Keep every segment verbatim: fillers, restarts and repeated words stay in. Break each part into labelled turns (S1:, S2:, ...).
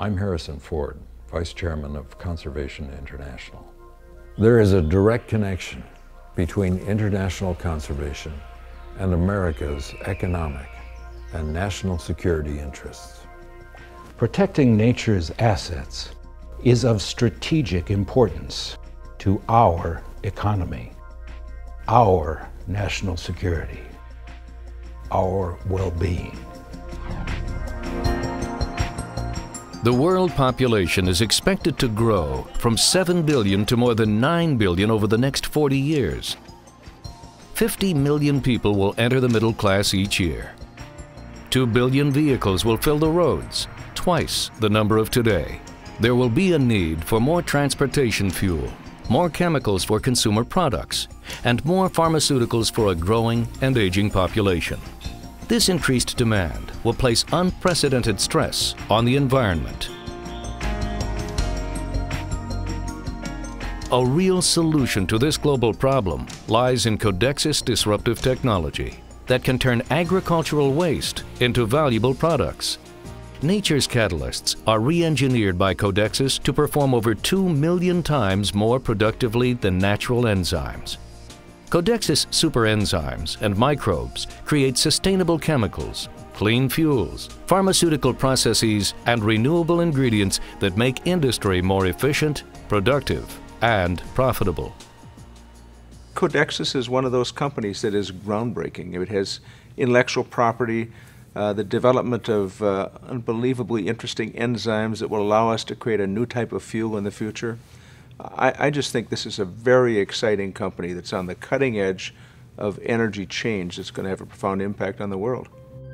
S1: I'm Harrison Ford, Vice Chairman of Conservation International. There is a direct connection between international conservation and America's economic and national security interests.
S2: Protecting nature's assets is of strategic importance to our economy, our national security, our well-being.
S3: The world population is expected to grow from seven billion to more than nine billion over the next forty years. fifty million people will enter the middle class each year. two billion vehicles will fill the roads, twice the number of today. There will be a need for more transportation fuel, more chemicals for consumer products, and more pharmaceuticals for a growing and aging population. This increased demand will place unprecedented stress on the environment. A real solution to this global problem lies in Codexis disruptive technology that can turn agricultural waste into valuable products. Nature's catalysts are re-engineered by Codexis to perform over two million times more productively than natural enzymes. Codexis superenzymes and microbes create sustainable chemicals, clean fuels, pharmaceutical processes, and renewable ingredients that make industry more efficient, productive, and profitable.
S4: Codexis is one of those companies that is groundbreaking. It has intellectual property, uh, the development of uh, unbelievably interesting enzymes that will allow us to create a new type of fuel in the future. I, I just think this is a very exciting company that's on the cutting edge of energy change that's going to have a profound impact on the world.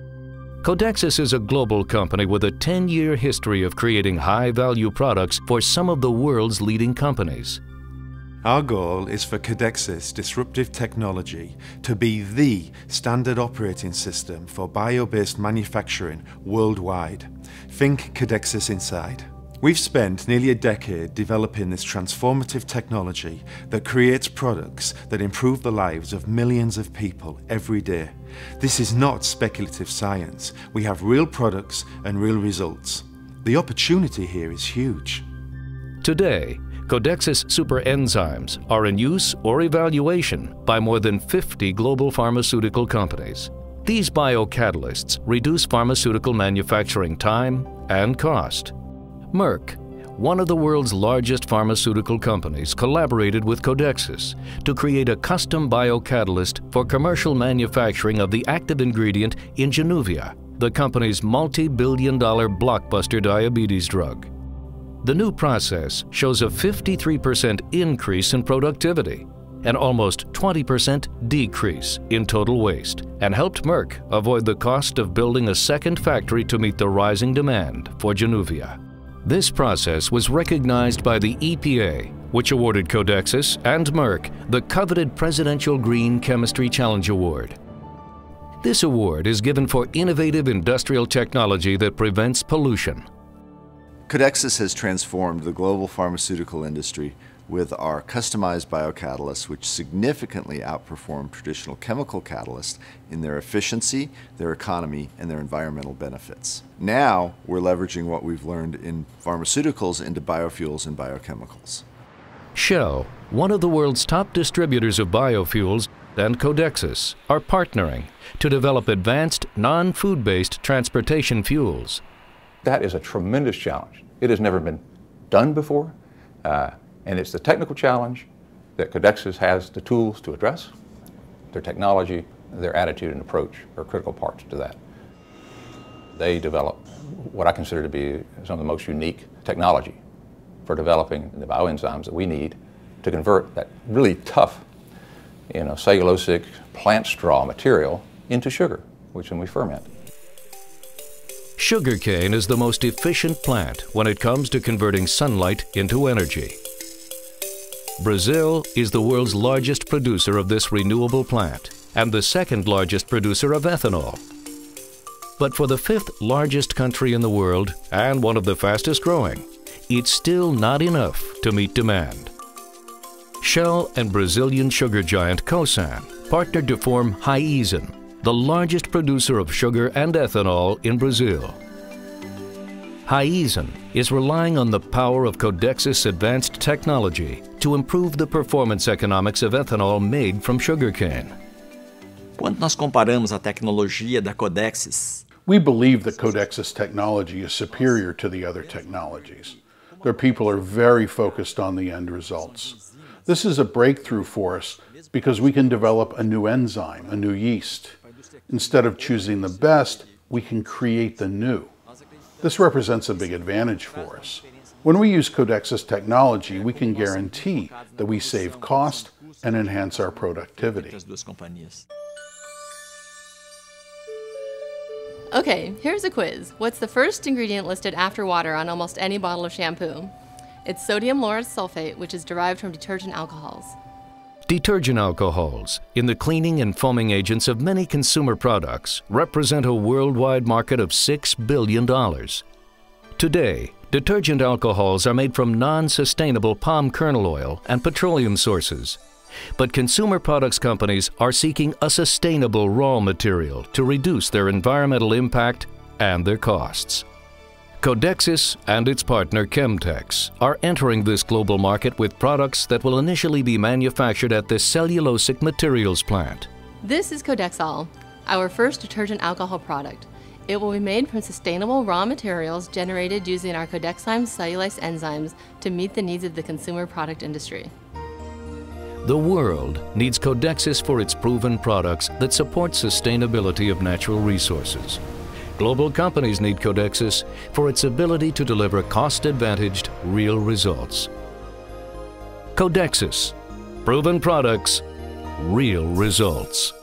S3: Codexis is a global company with a ten-year history of creating high-value products for some of the world's leading companies.
S5: Our goal is for Codexis disruptive technology to be the standard operating system for bio-based manufacturing worldwide. Think Codexis Inside. We've spent nearly a decade developing this transformative technology that creates products that improve the lives of millions of people every day. This is not speculative science. We have real products and real results. The opportunity here is huge.
S3: Today, Codexis superenzymes are in use or evaluation by more than fifty global pharmaceutical companies. These biocatalysts reduce pharmaceutical manufacturing time and cost. Merck, one of the world's largest pharmaceutical companies, collaborated with Codexis to create a custom biocatalyst for commercial manufacturing of the active ingredient in Januvia, the company's multi-billion dollar blockbuster diabetes drug. The new process shows a fifty-three percent increase in productivity and almost twenty percent decrease in total waste, and helped Merck avoid the cost of building a second factory to meet the rising demand for Januvia. This process was recognized by the E P A, which awarded Codexis and Merck the coveted Presidential Green Chemistry Challenge Award. This award is given for innovative industrial technology that prevents pollution.
S6: Codexis has transformed the global pharmaceutical industry with our customized biocatalysts, which significantly outperform traditional chemical catalysts in their efficiency, their economy, and their environmental benefits. Now, we're leveraging what we've learned in pharmaceuticals into biofuels and biochemicals.
S3: Shell, one of the world's top distributors of biofuels, and Codexis are partnering to develop advanced, non-food-based transportation fuels.
S7: That is a tremendous challenge. It has never been done before. Uh, And it's the technical challenge that Codexis has the tools to address. Their technology, their attitude and approach are critical parts to that. They develop what I consider to be some of the most unique technology for developing the bioenzymes that we need to convert that really tough, you know, cellulosic plant straw material into sugar, which then we ferment.
S3: Sugarcane is the most efficient plant when it comes to converting sunlight into energy. Brazil is the world's largest producer of this renewable plant and the second largest producer of ethanol. But for the fifth largest country in the world and one of the fastest growing, it's still not enough to meet demand. Shell and Brazilian sugar giant Cosan partnered to form Raízen, the largest producer of sugar and ethanol in Brazil. Hyzon is relying on the power of Codexis advanced technology to improve the performance economics of ethanol made from sugarcane.
S8: Quando nós comparamos a tecnologia da Codexis,
S9: we believe that Codexis technology is superior to the other technologies. Their people are very focused on the end results. This is a breakthrough for us because we can develop a new enzyme, a new yeast. Instead of choosing the best, we can create the new. This represents a big advantage for us. When we use Codexis technology, we can guarantee that we save cost and enhance our productivity.
S10: Okay, here's a quiz. What's the first ingredient listed after water on almost any bottle of shampoo? It's sodium lauryl sulfate, which is derived from detergent alcohols.
S3: Detergent alcohols, in the cleaning and foaming agents of many consumer products, represent a worldwide market of six billion dollars. Today, detergent alcohols are made from non-sustainable palm kernel oil and petroleum sources. But consumer products companies are seeking a sustainable raw material to reduce their environmental impact and their costs. Codexis and its partner Chemtex are entering this global market with products that will initially be manufactured at the cellulosic materials plant.
S10: This is Codexol, our first detergent alcohol product. It will be made from sustainable raw materials generated using our Codexime cellulase enzymes to meet the needs of the consumer product industry.
S3: The world needs Codexis for its proven products that support sustainability of natural resources. Global companies need Codexis for its ability to deliver cost-advantaged, real results. Codexis, proven products, real results.